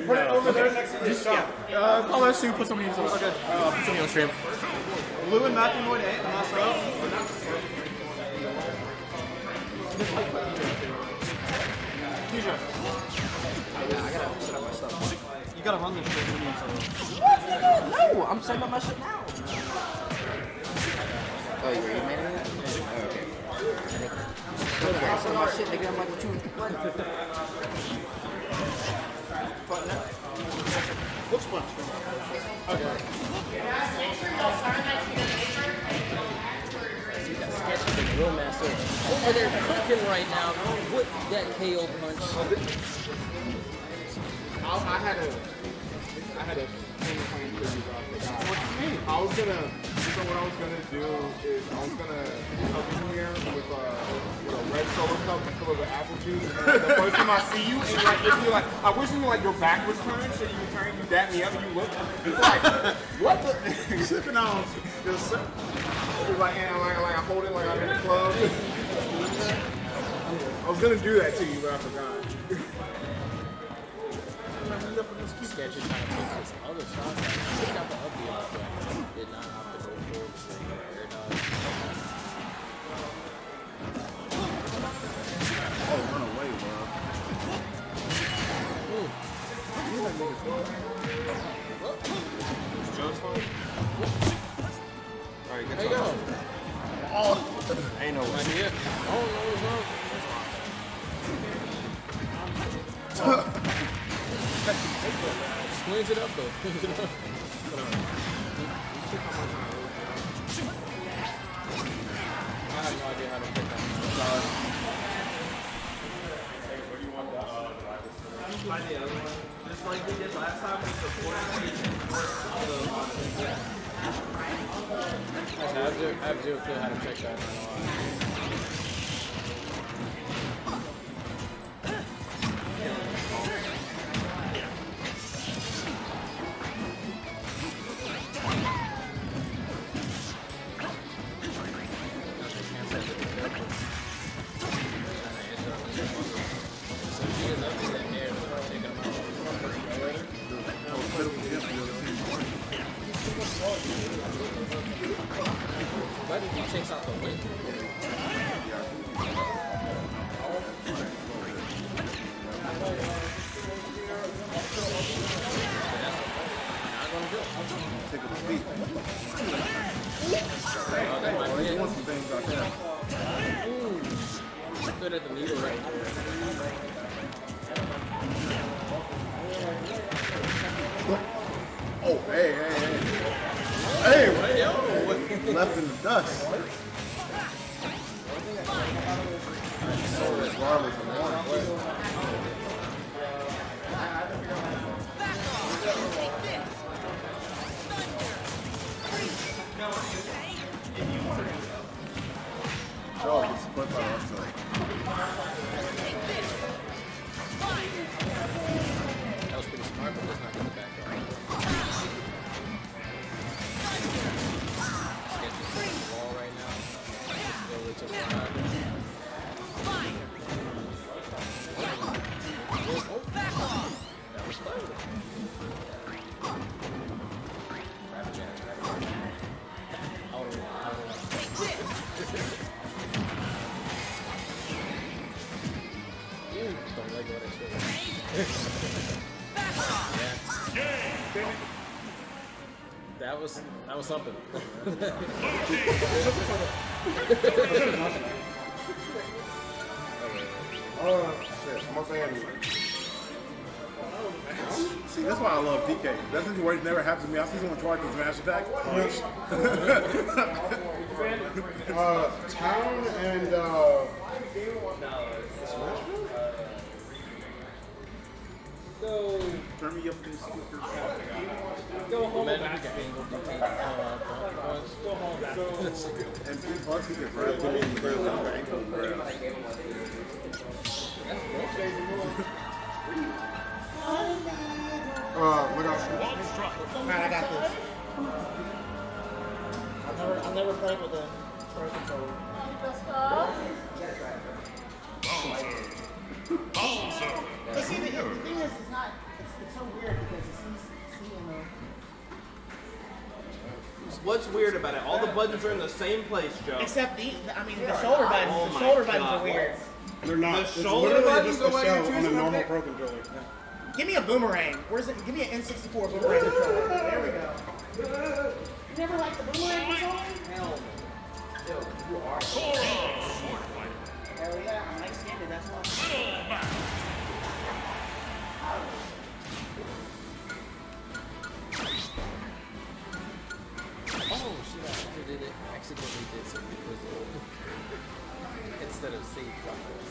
Put it over there next to the shop. Call us to put somebody in the okay. Put somebody on stream. Blue and Matthew Moy, I'm not sure. Keisha. I gotta set up my stuff. You gotta run this shit. No, I'm setting up my shit now. Oh, you already made it? Oh, okay. Okay, so my shit, nigga, I'm like, two. Looks fun. Okay. See that sketch of the Grill Master over there cooking right now with that KO punch. I had a plan for you guys. What do you mean? So what I was gonna do is I was gonna come in here with a red solo cup full of apple juice. And the first time I see you, and like if you like, I wish you like your back was turned, so you turn, you dap me up, and you look like what the sipping on your sip. It's like and like I hold it like I'm in the club. I was gonna do that to you, but I forgot. Sketch is trying to take this other shot. I picked out the ugly off, but did not have to go for it. Air dodge. Oh, run away, bro. It's Joe's phone? Alright, good There you go. Oh, ain't no way. Idea. Oh, no, it's not. Cleans it up though. Cleans it up. I have no idea how to pick that. Just like we did last time, we supported I have zero clue how to check that. Why did he chase out the wind? Take a seat. You want some things out there. Good at the needle right there. Oh, hey. Hey, Hey, yo! left in the dust. So regardless of one. Oh, it's put by also. That was pretty smart, but let's not get the back up. Sketch is on the wall right now. Go to the side. That was close. Rapid jab. Don't let go of that shit. Yeah. That was something. Oh, shit. I'm gonna say anyway. See, that's why I love DK. That situation never happens to me. I see someone try to smash attack. Town and Smashville? Go. Turn me up in speakers. Go hold back. Go hold back. And plus he can grab to me and grab the ankle and grab. Look out. Alright, I got this. I've never played with a first controller. But see, the thing is, it's not It's so weird because it's CMO. What's weird about it? All the buttons are in the same place, Joe. Except the shoulder buttons. Oh the my shoulder buttons God. are weird. They're not. The It's shoulder literally buttons just a are what shell you're on a choosing normal up pro controller. Give me a boomerang. Where's it? Give me an N64 boomerang controller. There we go. You never liked the boomerang controller? Hell yeah, I'm light-skinned, that's why. Oh shit! I accidentally did something instead of save progress.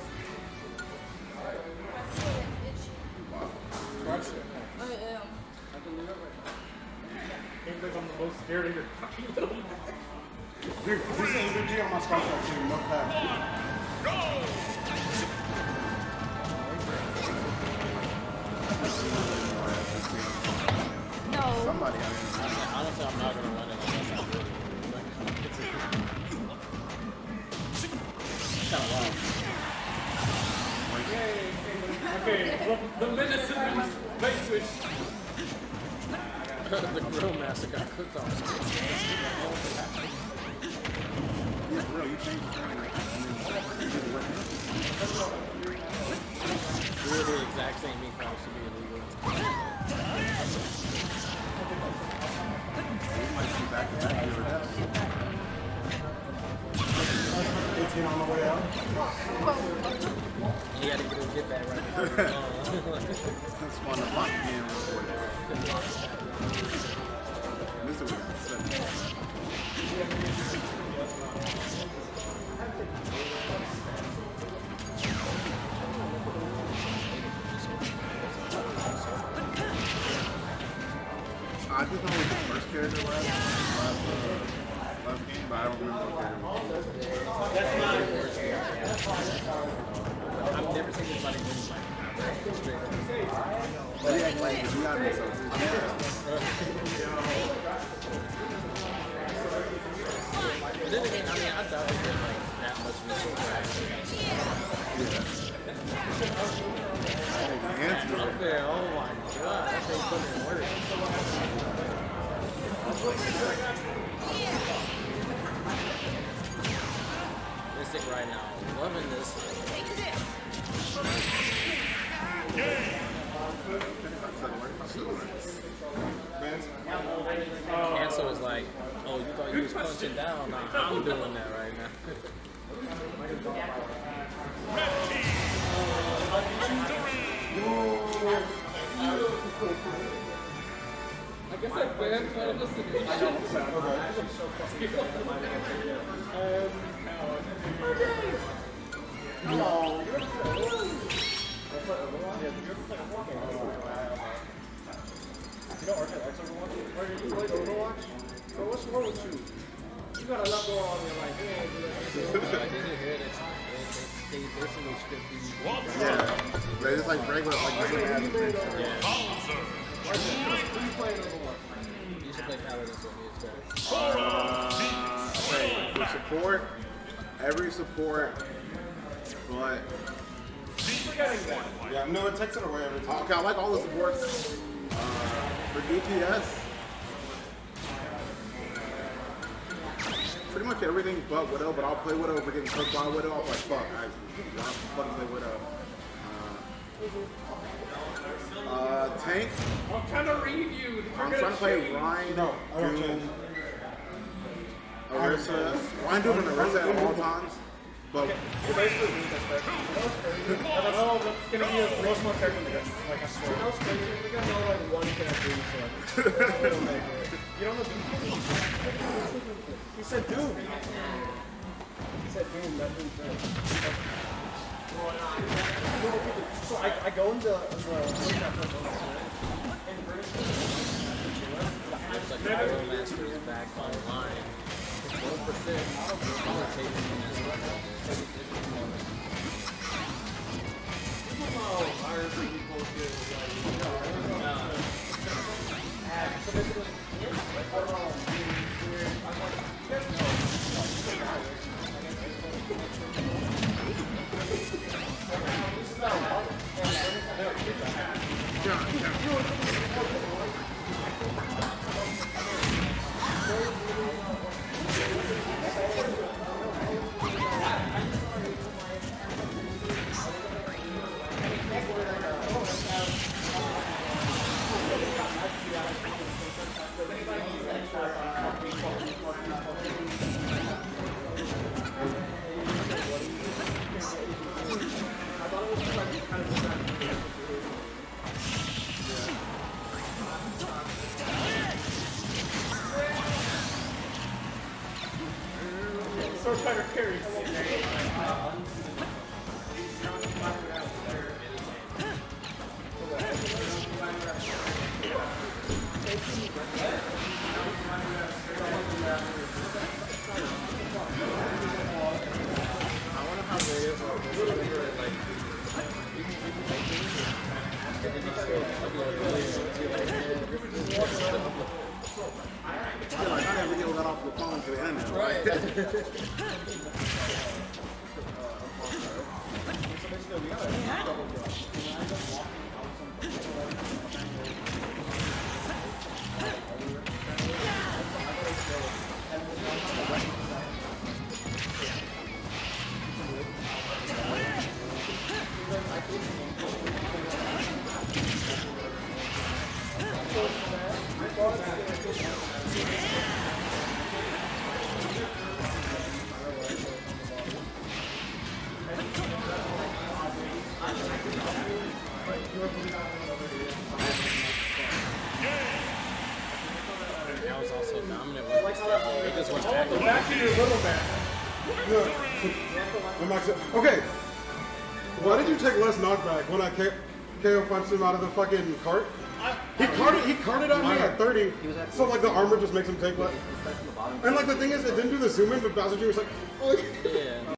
Seems like I'm the most scared of your fucking little neck. Dude, this is legit on my Star Trek team, no cap. No. Somebody, Honestly, I'm not gonna run it unless I really. It's kind of wild. Okay, well, the menace has been vanquished. The grill master got cooked on. yeah, bro, you changed the thing. We're the exact same meat crimes should be illegal. You might see back to back here with that. 18 on the way out. You gotta get his get back right before you're gone. That's fun to lock in before that. Mr. We got 7. I just know what the first character was last game, but I don't remember what character it was. I've never seen anybody win like straight up. But yeah, like, you gotta make something. But then again, I mean, I doubt there's been like that much resource for actually. Up there, oh my god, that thing put in work. Mystic right now, loving this. Ansel was like, oh, you thought you was punching down? Nah, I'm doing that right now. I guess I banned Final Destination. You know Arcade X Overwatch? Or you play Overwatch? Bro, what's wrong with you? You got a lot going on in your life. Did you hear that? They basically script these. Yeah. But it's like regular, like Yeah. you You should play Paladins with me, it's better. okay, for support, every support, but yeah, no, it takes it away every time. Okay, I like all the supports. For DPS, pretty much everything but Widow, but I'll play Widow if we're getting cooked by Widow. I'm like, fuck, I want to fucking play Widow. Tank, I'm trying to read you. I'm trying to play Ryan, Doom, Orisa. Ryan, Doom, and Orisa at all times. But Oh, that's gonna be a most more character in the game. Like, I swear. That was crazy. We got no like one character you said. You don't know Doom? He said Doom. He said Doom, that Doom thing. So I go into the Looks like the Grill Master is back online. 1% commentating in this one. So better carries. I wonder how big it is. Like, you can make things, and then you still Yeah, like I had video got off the phone to the internet. right. That was also dominant with this stuff. They just went back. Back to your little man. Okay. Why did you take less knockback when I KO punched him out of the fucking cart? He carted on me at 30, so like the armor just makes him take less. And like the thing is, it didn't do the zoom in, but Bowser Jr. was like, oh. Yeah.